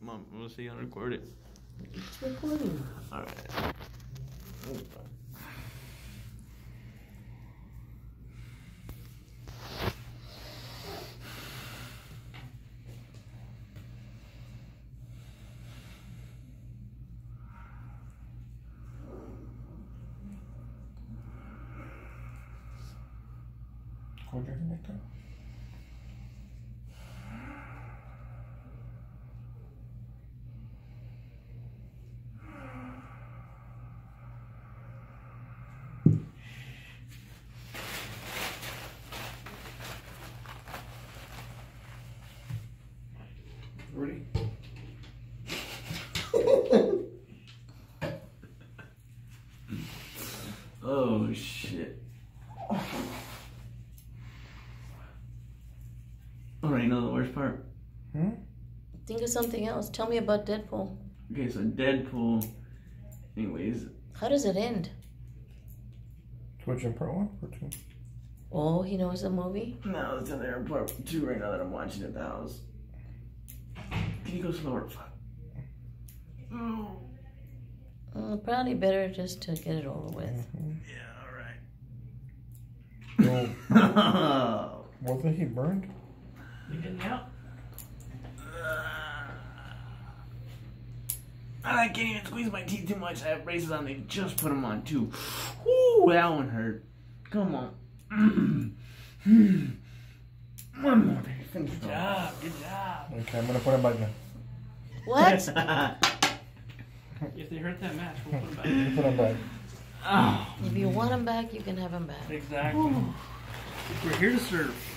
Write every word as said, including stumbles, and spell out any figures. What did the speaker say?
Come on, we'll see you on record it. It's recording. All right. Hold your hand like that. Ready? Oh shit. Alright, you know the worst part? Hmm? Think of something else. Tell me about Deadpool. Okay, so Deadpool, anyways. How does it end? Twitch in part one or two? Oh, he knows the movie? No, it's in there part two right now that I'm watching at the house. Can you go slower? Fuck. Oh. Mm, probably better just to get it over with. Mm-hmm. Yeah, alright. Well, wasn't he burned? You getting out? I can't even squeeze my teeth too much. I have braces on. They just put them on too. Woo, that one hurt. Come on. One more, baby. Finish Good job. Good job. Okay, I'm gonna put him back now. What? If they hurt that match, we'll put them back. You put him back. Oh, If you want him back, you can have him back. Exactly. We're here to serve.